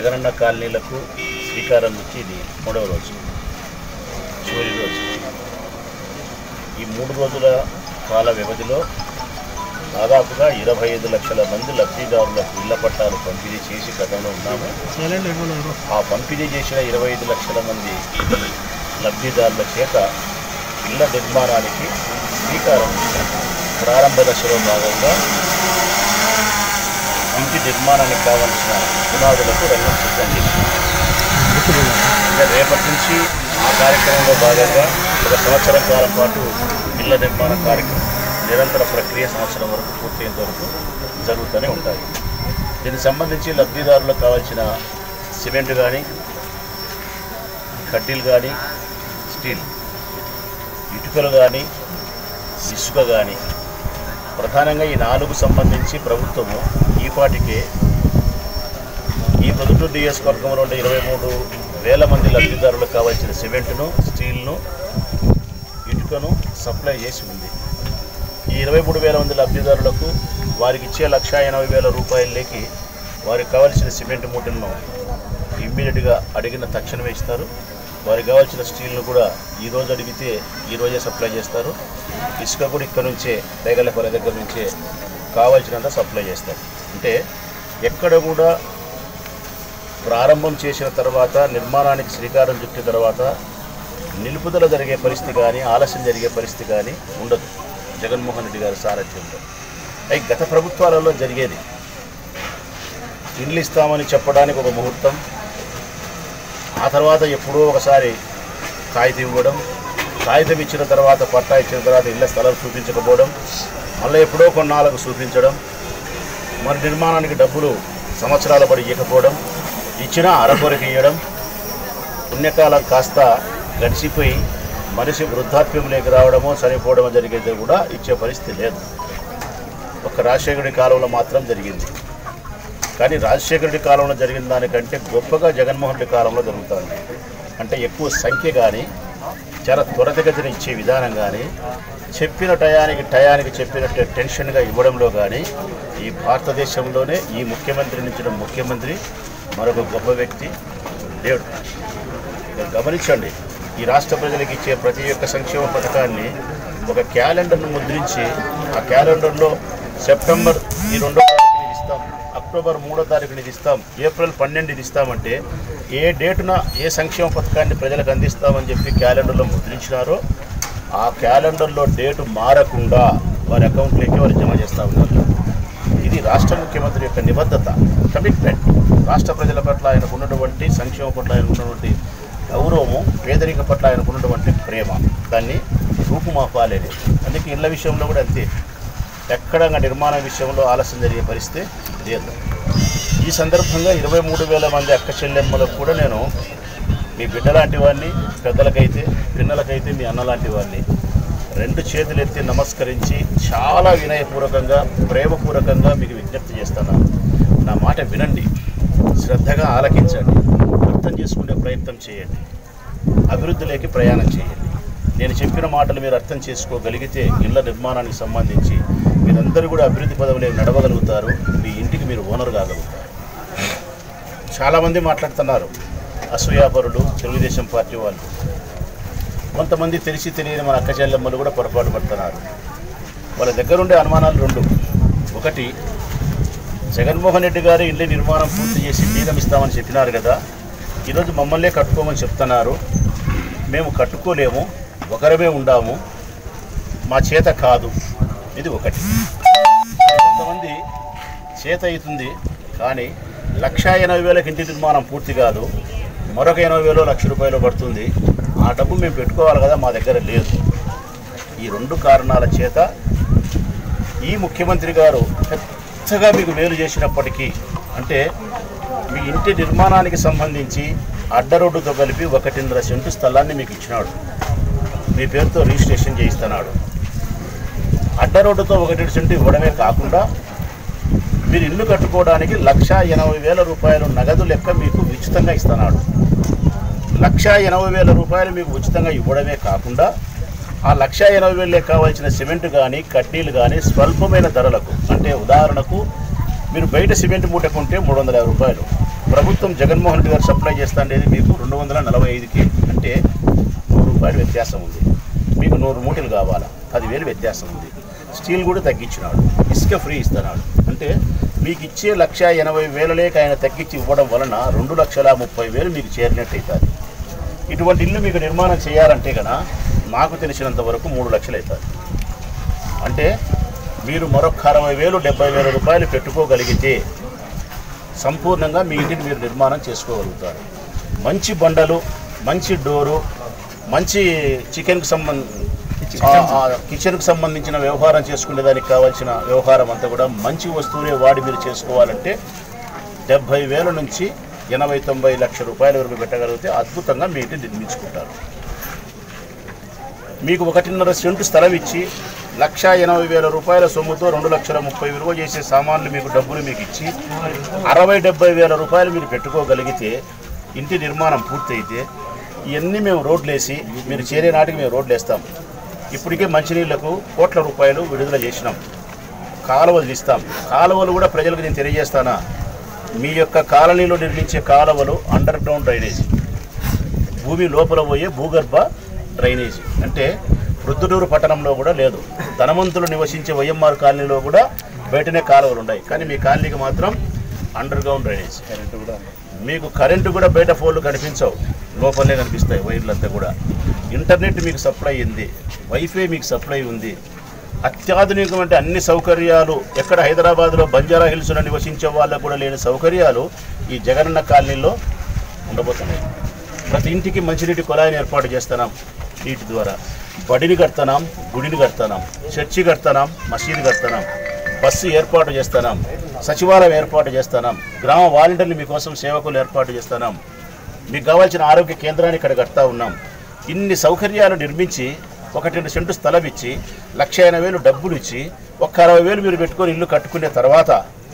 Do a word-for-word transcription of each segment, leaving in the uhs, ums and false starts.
జగనన్న కాలనీలకు శ్రీకారం చుట్టి ఇది మూడవ రోజు, చివరి రోజు. ఈ మూడు రోజుల కాల వ్యవధిలో దాదాపుగా ఇరవై ఐదు లక్షల మంది లబ్ధిదారులకు ఇళ్ల పట్టాలు పంపిణీ చేసి గతంలో ఉన్నాము. ఆ పంపిణీ చేసిన ఇరవై ఐదు లక్షల మంది లబ్ధిదారుల చేత ఇళ్ల నిర్మాణానికి శ్రీకారం ప్రారంభ దశలో భాగంగా ఇంటి నిర్మాణానికి కావలసిన పునాదులకు రంగం సిద్ధం చేసింది. అంటే రేపటి నుంచి ఆ కార్యక్రమంలో భాగంగా ఒక సంవత్సరం కాలం పాటు ఇళ్ల నిర్మాణ కార్యక్రమం నిరంతర ప్రక్రియ సంవత్సరం వరకు పూర్తయ్యేంత వరకు జరుగుతూనే ఉంటాయి. దీనికి సంబంధించి లబ్ధిదారులకు కావాల్సిన సిమెంట్ కానీ, కడ్డీలు కానీ, స్టీల్, ఇటుకలు కానీ, ఇసుక కానీ, ప్రధానంగా ఈ నాలుగు సంబంధించి ప్రభుత్వము ఈపాటికే ఈ పొద్దుటూరు నియోజకవర్గంలో ఉండే ఇరవై మూడు వేల మంది లబ్ధిదారులకు కావాల్సిన సిమెంట్ను, స్టీల్ను, ఇటుకను సప్లై చేసి ఉంది. ఈ ఇరవై మూడు వేల మంది లబ్ధిదారులకు వారికి ఇచ్చే లక్ష ఎనభై వేల రూపాయలకి వారికి కావాల్సిన సిమెంట్ మూటలను ఇమ్మీడియట్గా అడిగిన తక్షణమే ఇస్తారు. వారికి కావాల్సిన స్టీల్ను కూడా ఈరోజు అడిగితే ఈరోజే సప్లై చేస్తారు. ఇసుక కూడా ఇక్కడ నుంచే రేగలపల్లి దగ్గర నుంచే కావాల్సినంత సప్లై చేస్తారు. అంటే ఎక్కడ కూడా ప్రారంభం చేసిన తర్వాత నిర్మాణానికి శ్రీకారం చుట్టిన తర్వాత నిలుపుదల జరిగే పరిస్థితి కానీ, ఆలస్యం జరిగే పరిస్థితి కానీ ఉండదు జగన్మోహన్ రెడ్డి గారి సారథ్యంలో. అవి గత ప్రభుత్వాలలో జరిగేది. ఇండ్లు ఇస్తామని చెప్పడానికి ఒక ముహూర్తం, ఆ తర్వాత ఎప్పుడో ఒకసారి కాగితం ఇవ్వడం, కాగితం ఇచ్చిన తర్వాత పట్టా ఇచ్చిన తర్వాత ఇళ్ల స్థలాలు చూపించకపోవడం, మళ్ళీ ఎప్పుడో కొన్నాళ్ళకు చూపించడం, మరి నిర్మాణానికి డబ్బులు సంవత్సరాల పడి ఇవ్వకపోవడం, ఇచ్చినా అరకొరకు ఇవ్వడం, పుణ్యకాలం కాస్త గడిచిపోయి మనిషి వృద్ధాప్యంలోకి రావడమో చనిపోవడమో జరిగేది కూడా ఇచ్చే పరిస్థితి లేదు. ఒక రాజశేఖరుడి కాలంలో మాత్రం జరిగింది. కానీ రాజశేఖరుడి కాలంలో జరిగిన దానికంటే గొప్పగా జగన్మోహన్ రెడ్డి కాలంలో జరుగుతుంది. అంటే ఎక్కువ సంఖ్య కానీ, చాలా త్వరితగతిన ఇచ్చే విధానం కానీ, చెప్పిన టయానికి టయానికి చెప్పినట్టే టెన్షన్గా ఇవ్వడంలో కానీ ఈ భారతదేశంలోనే ఈ ముఖ్యమంత్రి నుంచి ముఖ్యమంత్రి మరొక గొప్ప వ్యక్తి లేడు. గమనించండి, ఈ రాష్ట్ర ప్రజలకు ఇచ్చే ప్రతి ఒక్క సంక్షేమ పథకాన్ని ఒక క్యాలెండర్ను ముద్రించి ఆ క్యాలెండర్లో సెప్టెంబర్ ఈ రెండో తారీఖుని ఇస్తాం, అక్టోబర్ మూడో తారీఖుని ఇస్తాం, ఏప్రిల్ పన్నెండుని ఇస్తామంటే ఏ డేటున ఏ సంక్షేమ పథకాన్ని ప్రజలకు అందిస్తామని చెప్పి క్యాలెండర్లో ముద్రించినారో ఆ క్యాలెండర్లో డేటు మారకుండా వారి అకౌంట్లోకి వారు జమ చేస్తూ ఉన్నారు. ఇది రాష్ట్ర ముఖ్యమంత్రి యొక్క నిబద్ధత, కమిట్మెంట్. రాష్ట్ర ప్రజల పట్ల ఆయనకు ఉన్నటువంటి సంక్షేమ పట్ల ఆయనకు ఉన్నటువంటి గౌరవము, పేదరిక పట్ల ఆయనకు ఉన్నటువంటి ప్రేమ, దాన్ని రూపుమాపాలేదు. అందుకే ఇళ్ల విషయంలో కూడా అంతే. ఎక్కడ నిర్మాణ విషయంలో ఆలస్యం జరిగే పరిస్థితి లేదు. ఈ సందర్భంగా ఇరవై మూడు వేల మంది అక్క చెల్లెమ్మలకు కూడా నేను మీ బిడ్డ లాంటి వాడిని, పెద్దలకైతే పిల్లలకైతే మీ అన్న లాంటి వాడిని, రెండు చేతులు ఎత్తి నమస్కరించి చాలా వినయపూర్వకంగా ప్రేమపూర్వకంగా మీకు విజ్ఞప్తి చేస్తున్నాను. నా మాట వినండి, శ్రద్ధగా ఆలకించండి, అర్థం చేసుకునే ప్రయత్నం చేయండి, అభివృద్ధిలోకి ప్రయాణం చేయండి. నేను చెప్పిన మాటలు మీరు అర్థం చేసుకోగలిగితే ఇళ్ల నిర్మాణానికి సంబంధించి మీరందరూ కూడా అభివృద్ధి పదవిలోకి నడవగలుగుతారు. మీ ఇంటికి మీరు ఓనర్ కాగలుగుతారు. చాలామంది మాట్లాడుతున్నారు అసూయాపరులు, తెలుగుదేశం పార్టీ వాళ్ళు. కొంతమంది తెలిసి తెలియని మన అక్క చెల్లెమ్మలు కూడా పొరపాటు పడుతున్నారు. వాళ్ళ దగ్గరుండే అనుమానాలు రెండు. ఒకటి, జగన్మోహన్ రెడ్డి గారు ఇల్లు నిర్మాణం పూర్తి చేసి బీగం ఇస్తామని చెప్పినారు కదా, ఈరోజు మమ్మల్నే కట్టుకోమని చెప్తున్నారు. మేము కట్టుకోలేము, ఒకరమే ఉండాము, మా చేత కాదు. ఇది ఒకటి. కొంతమంది చేత అవుతుంది కానీ లక్ష ఎనభై వేలకు ఇంటి నిర్మాణం పూర్తి కాదు, మరొక ఎనభై వేలు లక్ష రూపాయలు పడుతుంది. ఆ డబ్బు మేము పెట్టుకోవాలి కదా, మా దగ్గర లేదు. ఈ రెండు కారణాల చేత ఈ ముఖ్యమంత్రి గారు పెద్దగా మీకు మేలు చేసినప్పటికీ, అంటే మీ ఇంటి నిర్మాణానికి సంబంధించి అడ్డ రోడ్డుతో కలిపి ఒకటిన్నర సెంటు స్థలాన్ని మీకు ఇచ్చినాడు, మీ పేరుతో రిజిస్ట్రేషన్ చేయిస్తున్నాడు. అడ్డ రోడ్డుతో ఒకటి సెంటు ఇవ్వడమే కాకుండా మీరు ఇల్లు కట్టుకోవడానికి లక్ష ఎనభై వేల రూపాయలు నగదు లెక్క మీకు ఉచితంగా ఇస్తున్నాడు. లక్ష ఎనభై వేల రూపాయలు మీకు ఉచితంగా ఇవ్వడమే కాకుండా ఆ లక్ష ఎనభై వేలకు కావాల్సిన సిమెంట్ కానీ, కడ్డీలు కానీ స్వల్పమైన ధరలకు, అంటే ఉదాహరణకు మీరు బయట సిమెంట్ మూట కొంటే మూడు వందల యాభై రూపాయలు, ప్రభుత్వం జగన్మోహన్ రెడ్డి గారు సప్లై చేస్తా అనేది మీకు రెండు వందల నలభై ఐదుకి అంటే నూరు రూపాయలు వ్యత్యాసం ఉంది. మీకు నూరు మూటలు కావాలా, పదివేలు వ్యత్యాసం ఉంది. స్టీల్ కూడా తగ్గించినాడు, ఇసుక ఫ్రీ ఇస్తున్నాడు. అంటే మీకు ఇచ్చే లక్ష ఎనభై వేలలేక ఆయన తగ్గించి ఇవ్వడం వలన రెండు లక్షల ముప్పై వేలు మీకు చేరినట్టు అవుతుంది. ఇటువంటి ఇల్లు మీకు నిర్మాణం చేయాలంటే కనుక నాకు తెలిసినంత వరకు మూడు లక్షలు అవుతుంది. అంటే మీరు మరొక అరవై వేలు డెబ్బై వేల రూపాయలు పెట్టుకోగలిగితే సంపూర్ణంగా మీ ఇంటిని మీరు నిర్మాణం చేసుకోగలుగుతారు. మంచి బండలు, మంచి డోరు, మంచి చికెన్కి సంబంధ కిచెన్కి సంబంధించిన వ్యవహారం చేసుకునే దానికి కావాల్సిన వ్యవహారం అంతా కూడా మంచి వస్తువులే వాడి మీరు చేసుకోవాలంటే డెబ్భై వేల నుంచి ఎనభై తొంభై లక్షల రూపాయల వరకు పెట్టగలిగితే అద్భుతంగా మీ ఇంటిని నిర్మించుకుంటారు. మీకు ఒకటిన్నర సెంటు స్థలం ఇచ్చి లక్ష ఎనభై వేల రూపాయల సొమ్ముతో రెండు లక్షల ముప్పై విలువ చేసే సామాన్లు మీకు డబ్బులు మీకు ఇచ్చి అరవై డెబ్బై వేల రూపాయలు మీరు పెట్టుకోగలిగితే ఇంటి నిర్మాణం పూర్తయితే ఇవన్నీ మేము రోడ్లు వేసి మీరు చేరే నాటికి మేము రోడ్లు వేస్తాం. ఇప్పటికే మంచినీళ్లకు కోట్ల రూపాయలు విడుదల చేసినాం. కాలువలు ఇస్తాం. కాలువలు కూడా ప్రజలకు నేను తెలియజేస్తానా, మీ యొక్క కాలనీలో నిర్మించే కాలువలు అండర్ గ్రౌండ్ డ్రైనేజీ, భూమి లోపల పోయే భూగర్భ డ్రైనేజీ. అంటే ప్రొద్దుటూరు పట్టణంలో కూడా లేదు. ధనవంతులు నివసించే వైఎంఆర్ కాలనీలో కూడా బయటనే కాలువలు ఉన్నాయి, కానీ మీ కాలనీకి మాత్రం అండర్ గ్రౌండ్ డ్రైనేజ్. కరెంటు కూడా మీకు కరెంటు కూడా బయట ఫోన్లు కనిపించవు, లోపలనే కనిపిస్తాయి వైర్లంతా కూడా. ఇంటర్నెట్ మీకు సప్లై ఉంది, వైఫై మీకు సప్లై ఉంది. అత్యాధునికమైన అన్ని సౌకర్యాలు ఎక్కడ హైదరాబాద్లో బంజారా హిల్స్లో నివసించే వాళ్ళకు కూడా లేని సౌకర్యాలు ఈ జగనన్న కాలనీలో ఉండబోతున్నాయి. ప్రతి ఇంటికి మంచినీటి కుళాయిని ఏర్పాటు చేస్తున్నాం. నీటి ద్వారా బడిని కడుతున్నాం, గుడిని కడుతున్నాం, చర్చి కడుతున్నాం, మసీదు కడుతున్నాం, బస్సు ఏర్పాటు చేస్తున్నాం, సచివాలయం ఏర్పాటు చేస్తున్నాం, గ్రామ వాలంటీర్లు మీకోసం సేవకులు ఏర్పాటు చేస్తున్నాం, మీకు కావాల్సిన ఆరోగ్య కేంద్రాన్ని ఇక్కడ కడతా ఉన్నాం. ఇన్ని సౌకర్యాలు నిర్మించి ఒకటి రెండు సెంటు స్థలం ఇచ్చి లక్ష ఎనభై వేలు డబ్బులు ఇచ్చి ఒక్క అరవై వేలు మీరు పెట్టుకొని ఇల్లు కట్టుకునే తర్వాత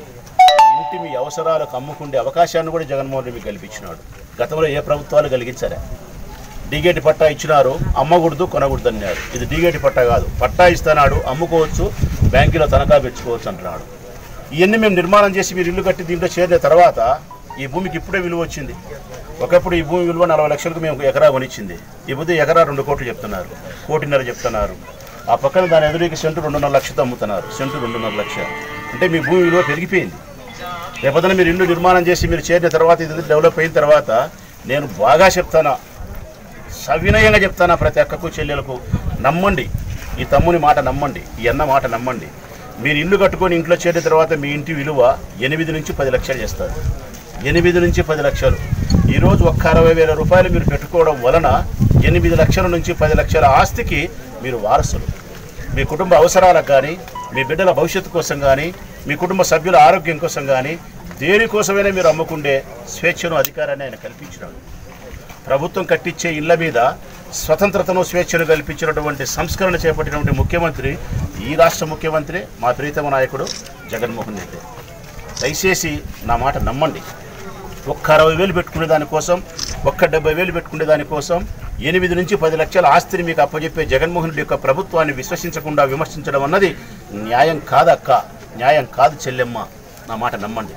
ఇంటి మీ అవసరాలకు అమ్ముకునే అవకాశాన్ని కూడా జగన్మోహన్ రెడ్డి మీకు కల్పించినాడు. గతంలో ఏ ప్రభుత్వాలు కలిగించారా? డీగేటి పట్టా ఇచ్చినారు, అమ్మకూడదు కొనకూడదు అన్నారు. ఇది డీగేటి పట్టా కాదు, పట్టా ఇస్తున్నాడు, అమ్ముకోవచ్చు, బ్యాంకులో తనఖా పెట్టుకోవచ్చు అంటున్నాడు. ఇవన్నీ మేము నిర్మాణం చేసి మీరు ఇల్లు కట్టి దీంట్లో చేరిన తర్వాత ఈ భూమికి ఇప్పుడే విలువ వచ్చింది. ఒకప్పుడు ఈ భూమి విలువ నలభై లక్షలకు మేము ఎకరా కొనిచ్చింది. ఈ బుద్ధి ఎకరా రెండు కోట్లు చెప్తున్నారు, కోటిన్నర చెప్తున్నారు. ఆ పక్కన దాని ఎదురుకి సెంటు రెండున్నర లక్షతో అమ్ముతున్నారు. సెంటు రెండున్నర లక్ష అంటే మీ భూమి విలువ పెరిగిపోయింది. రేపొద్దున మీరు ఇల్లు నిర్మాణం చేసి మీరు చేరిన తర్వాత ఇది డెవలప్ అయిన తర్వాత నేను బాగా చెప్తానా, సవినయంగా చెప్తానా ప్రతి అక్కకు చెల్లెలకు, నమ్మండి, ఈ తమ్ముని మాట నమ్మండి, ఈ అన్న మాట నమ్మండి. మీరు ఇల్లు కట్టుకొని ఇంట్లో చేరిన తర్వాత మీ ఇంటి విలువ ఎనిమిది నుంచి పది లక్షలు చేస్తారు. ఎనిమిది నుంచి పది లక్షలు ఈరోజు ఒక్క అరవై వేల రూపాయలు మీరు పెట్టుకోవడం వలన ఎనిమిది లక్షల నుంచి పది లక్షల ఆస్తికి మీరు వారసులు. మీ కుటుంబ అవసరాలకు కానీ, మీ బిడ్డల భవిష్యత్తు కోసం కానీ, మీ కుటుంబ సభ్యుల ఆరోగ్యం కోసం కానీ దేనికోసమైనా మీరు అమ్ముకుండే స్వేచ్ఛను, అధికారాన్ని ఆయన కల్పించినాడు. ప్రభుత్వం కట్టించే ఇళ్ల మీద స్వతంత్రతను, స్వేచ్ఛను కల్పించినటువంటి సంస్కరణ చేపట్టినటువంటి ముఖ్యమంత్రి ఈ రాష్ట్ర ముఖ్యమంత్రి మా ప్రీతమ నాయకుడు జగన్మోహన్ రెడ్డి. దయచేసి నా మాట నమ్మండి. ఒక్క అరవై వేలు పెట్టుకునే దానికోసం, ఒక్క డెబ్బై వేలు పెట్టుకునే దానికోసం ఎనిమిది నుంచి పది లక్షల ఆస్తిని మీకు అప్పచెప్పే జగన్మోహన్ రెడ్డి యొక్క ప్రభుత్వాన్ని విశ్వసించకుండా విమర్శించడం అన్నది న్యాయం కాదక్క, న్యాయం కాదు చెల్లెమ్మ. నా మాట నమ్మండి.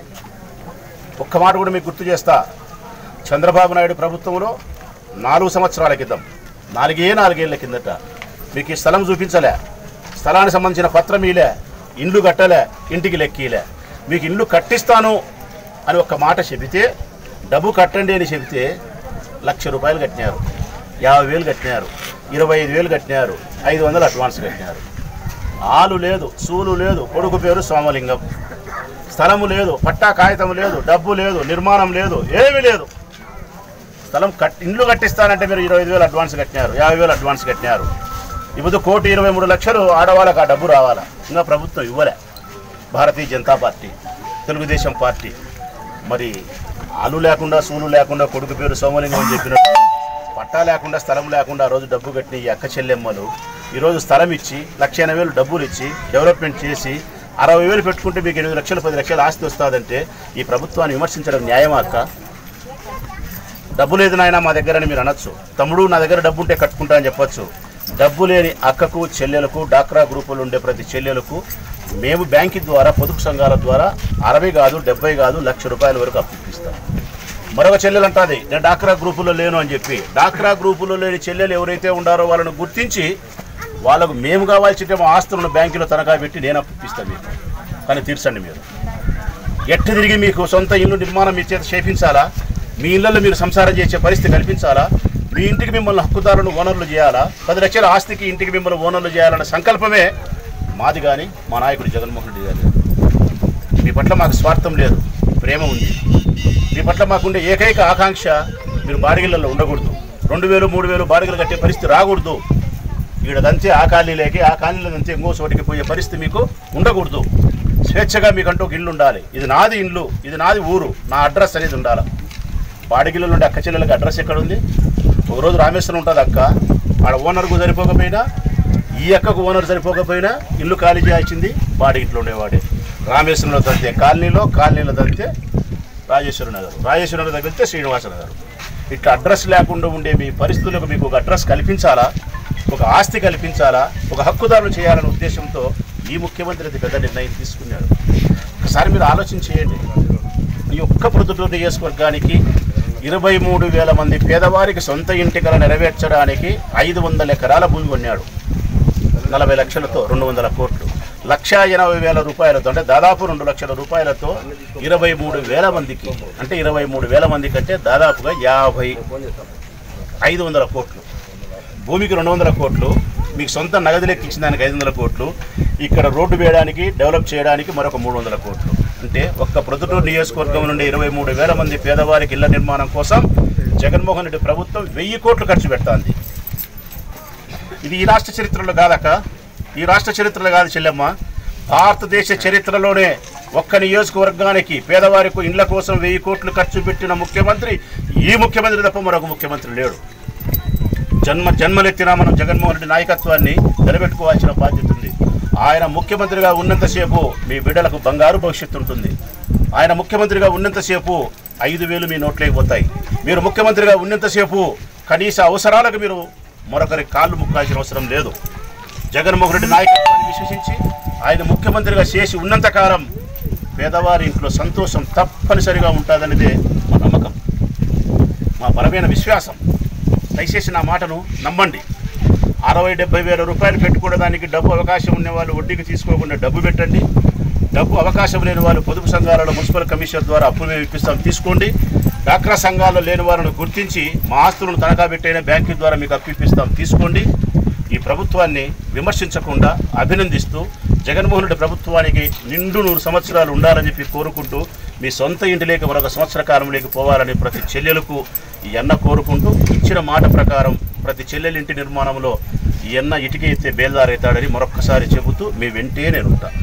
ఒక్క మాట కూడా మీకు గుర్తు చేస్తా. చంద్రబాబు నాయుడు ప్రభుత్వంలో నాలుగు సంవత్సరాల క్రితం, నాలుగే నాలుగేళ్ల కిందట మీకు ఈ స్థలం చూపించలే, స్థలానికి సంబంధించిన పత్రం ఇలే, ఇండ్లు కట్టలే, ఇంటికి లెక్కీలే. మీకు ఇండ్లు కట్టిస్తాను అని ఒక మాట చెబితే, డబ్బు కట్టండి అని చెబితే లక్ష రూపాయలు కట్టినారు, యాభై వేలు కట్టినారు, ఇరవై ఐదు వేలు కట్టినారు, ఐదు వందలు అడ్వాన్స్ కట్టినారు. ఆలు లేదు, సూలు లేదు, కొడుకు పేరు సోమలింగం, స్థలము లేదు, పట్టా కాగితం లేదు, డబ్బు లేదు, నిర్మాణం లేదు, ఏమీ లేదు. స్థలం కట్ ఇండ్లు కట్టిస్తానంటే మీరు ఇరవై ఐదు వేలు అడ్వాన్స్ కట్టినారు, యాభై వేలు అడ్వాన్స్ కట్టినారు. ఇప్పుడు కోటి ఇరవై మూడు లక్షలు ఆడవాళ్ళకి ఆ డబ్బు రావాలా, ఇంకా ప్రభుత్వం ఇవ్వలే. భారతీయ జనతా పార్టీ, తెలుగుదేశం పార్టీ మరి ఆలు లేకుండా, సూలు లేకుండా, కొడుకు పేరు సోమలింగం అని చెప్పినట్టు పట్టా లేకుండా, స్థలం లేకుండా ఆ రోజు డబ్బు కట్టిన ఈ అక్క చెల్లెమ్మలు ఈరోజు స్థలం ఇచ్చి లక్ష ఎనభై వేలు డబ్బులు ఇచ్చి డెవలప్మెంట్ చేసి అరవై వేలు పెట్టుకుంటే మీకు ఎనిమిది లక్షలు పది లక్షల ఆస్తి వస్తుందంటే ఈ ప్రభుత్వాన్ని విమర్శించడం న్యాయమా అక్క? డబ్బు లేదు నాయన మా దగ్గర అని మీరు అనొచ్చు. తమ్ముడు నా దగ్గర డబ్బు ఉంటే కట్టుకుంటా అని చెప్పొచ్చు. డబ్బు లేని అక్కకు, చెల్లెలకు, డాక్రా గ్రూపులు ఉండే ప్రతి చెల్లెలకు మేము బ్యాంకు ద్వారా, పొదుపు సంఘాల ద్వారా అరవై కాదు, డెబ్బై కాదు, లక్ష రూపాయల వరకు అప్పు ఇప్పిస్తాం. మరొక చెల్లెలు అంటుంది నేను డాక్రా గ్రూపులో లేను అని చెప్పి. డాక్రా గ్రూపులో లేని చెల్లెలు ఎవరైతే ఉండారో వాళ్ళని గుర్తించి వాళ్ళకు మేము కావాల్సిన మా ఆస్తులను బ్యాంకులో తనఖా పెట్టి నేను అప్పిస్తాను మీకు, కానీ తీర్చండి. మీరు ఎట్టు తిరిగి మీకు సొంత ఇల్లు నిర్మాణం మీ చేత చేయించాలా, మీ ఇళ్లలో మీరు సంసారం చేసే పరిస్థితి కల్పించాలా, మీ ఇంటికి మిమ్మల్ని హక్కుదారులను ఓనర్లు చేయాలా, పది లక్షల ఆస్తికి ఇంటికి మిమ్మల్ని ఓనర్లు చేయాలన్న సంకల్పమే మాది. కానీ మా నాయకుడు జగన్మోహన్ రెడ్డి గారు మీ పట్ల మాకు స్వార్థం లేదు, ప్రేమ ఉంది. మీ పట్ల మాకుండే ఏకైక ఆకాంక్ష మీరు బాడిగిళ్ళల్లో ఉండకూడదు, రెండు వేలు మూడు వేలు బాడిగలు కట్టే పరిస్థితి రాకూడదు. ఈడదంతే ఆ కాలనీలోకి, ఆ కాలనీలంతే ఇంకో చోటికి పోయే పరిస్థితి మీకు ఉండకూడదు. స్వేచ్ఛగా మీకంటూ ఒక ఇల్లు ఉండాలి. ఇది నాది ఇల్లు, ఇది నాది ఊరు, నా అడ్రస్ అనేది ఉండాలి. బాడిగిళ్ళలో ఉండే అక్క చెల్లెలకి అడ్రస్ ఎక్కడ ఉంది? ఒకరోజు రామేశ్వరం ఉంటుంది అక్క, ఆడ ఓనర్కు సరిపోకపోయినా, ఈ అక్కకు ఓనర్ సరిపోకపోయినా ఇల్లు ఖాళీ చేయాల్సింది బాడిగిట్లో ఉండేవాడే. రామేశ్వరంలో తంతే కాలనీలో, కాలనీలో తంతే రాజేశ్వర నగర్, రాజేశ్వర నగర్ తగ్గితే శ్రీనివాస నగర్. ఇట్లా అడ్రస్ లేకుండా ఉండే మీ పరిస్థితులకు మీకు ఒక అడ్రస్ కల్పించాలా, ఒక ఆస్తి కల్పించాలా, ఒక హక్కుదారులు చేయాలనే ఉద్దేశంతో ఈ ముఖ్యమంత్రి అది పెద్ద నిర్ణయం తీసుకున్నాడు. ఒకసారి మీరు ఆలోచన చేయండి. ఈ ఒక్క ప్రొద్దుటూరు నియోజకవర్గానికి ఇరవై మూడు వేల మంది పేదవారికి సొంత ఇంటికల నెరవేర్చడానికి ఐదు వందల ఎకరాల భూమి కొన్నాడు. నలభై లక్షలతో రెండు వందల కోట్లు లక్షా ఎనభై వేల రూపాయలతో, అంటే దాదాపు రెండు లక్షల రూపాయలతో ఇరవై మూడు వేల మందికి, అంటే ఇరవై మూడు వేల మంది కంటే దాదాపుగా యాభై ఐదు వందల కోట్లు భూమికి రెండు వందల కోట్లు, మీకు సొంత నగదు లెక్క ఇచ్చిన దానికి ఐదు వందల కోట్లు, ఇక్కడ రోడ్డు వేయడానికి డెవలప్ చేయడానికి మరొక మూడు వందల కోట్లు. అంటే ఒక్క ప్రొద్దుటూరు నియోజకవర్గం నుండి ఇరవై మూడు వేల మంది పేదవారికి ఇళ్ల నిర్మాణం కోసం జగన్మోహన్ రెడ్డి ప్రభుత్వం వెయ్యి కోట్లు ఖర్చు పెడుతోంది. ఇది ఈ రాష్ట్ర చరిత్రలో కాదక్క, ఈ రాష్ట్ర చరిత్రలో కాదు చెల్లెమ్మ, భారతదేశ చరిత్రలోనే ఒక్క నియోజకవర్గానికి పేదవారికి ఇళ్ల కోసం వెయ్యి కోట్లు ఖర్చు పెట్టిన ముఖ్యమంత్రి ఈ ముఖ్యమంత్రి తప్ప మరొక ముఖ్యమంత్రి లేడు. జన్మ జన్మలెత్తినా మనం జగన్మోహన్ రెడ్డి నాయకత్వాన్ని నిలబెట్టుకోవాల్సిన బాధ్యత ఉంది. ఆయన ముఖ్యమంత్రిగా ఉన్నంతసేపు మీ బిడ్డలకు బంగారు భవిష్యత్తు ఉంటుంది. ఆయన ముఖ్యమంత్రిగా ఉన్నంతసేపు ఐదు వేలు మీ నోట్లోకి పోతాయి. మీరు ముఖ్యమంత్రిగా ఉన్నంతసేపు కనీస అవసరాలకు మీరు మరొకరి కాళ్ళు ముక్కాల్సిన అవసరం లేదు. జగన్మోహన్ రెడ్డి నాయకత్వాన్ని విశ్వసించి ఆయన ముఖ్యమంత్రిగా చేసి ఉన్నంతకాలం పేదవారి ఇంట్లో సంతోషం తప్పనిసరిగా ఉంటుందనేదే మా నమ్మకం, మా బలమైన విశ్వాసం. దయచేసి నా మాటను నమ్మండి. అరవై డెబ్బై వేల రూపాయలు పెట్టుకోవడానికి డబ్బు అవకాశం ఉన్న వాళ్ళు వడ్డీకి తీసుకోకుండా డబ్బు పెట్టండి. డబ్బు అవకాశం లేని వాళ్ళు పొదుపు సంఘాలలో మున్సిపల్ కమిషనర్ ద్వారా అప్పులు మేము ఇప్పిస్తాం, తీసుకోండి. డాక్రా సంఘాల్లో లేని వారిని గుర్తించి మా ఆస్తులను తనఖా పెట్టైన బ్యాంకింగ్ ద్వారా మీకు అప్పు ఇప్పిస్తాం, తీసుకోండి. ఈ ప్రభుత్వాన్ని విమర్శించకుండా అభినందిస్తూ జగన్మోహన్ రెడ్డి ప్రభుత్వానికి నిండు నూరు సంవత్సరాలు ఉండాలని చెప్పి కోరుకుంటూ మీ సొంత ఇంటిలోకి మరొక సంవత్సర కాలంలోకి పోవాలని ప్రతి చెల్లెలకు ఈ అన్న కోరుకుంటూ ఇచ్చిన మాట ప్రకారం ప్రతి చెల్లెలింటి నిర్మాణంలో ఈ అన్న ఇటుక ఎత్తే బేల్దారైతాడని మరొక్కసారి చెబుతూ మీ వెంటే నేను ఉంటాను.